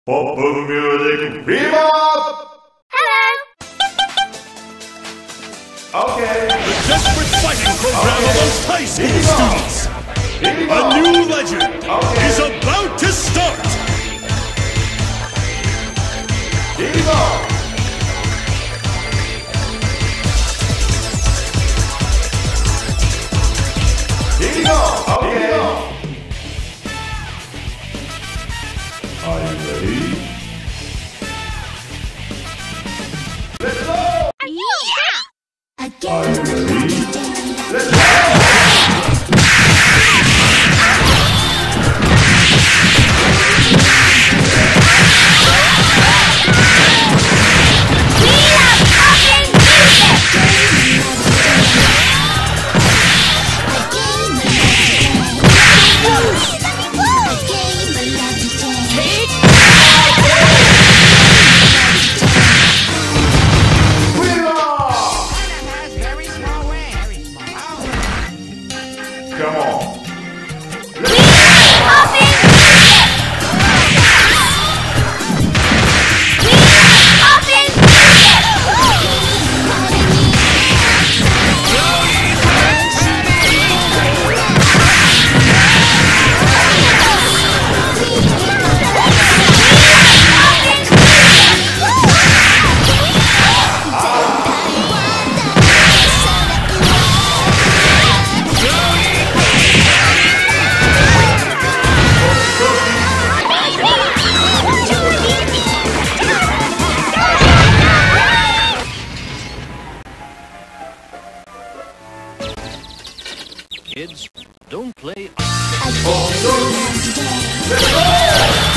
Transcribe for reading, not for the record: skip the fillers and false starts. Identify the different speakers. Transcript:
Speaker 1: Pop music, bebop!
Speaker 2: Hello!
Speaker 1: Okay.
Speaker 3: The desperate fighting program amongst high school students. A new legend is about to start.
Speaker 1: Here we go. Here we go. Okay. Are you ready? Let's go!
Speaker 2: Yeah!
Speaker 1: Are you ready? Let's go! Come on.
Speaker 3: Kids, don't play.
Speaker 1: Let's go!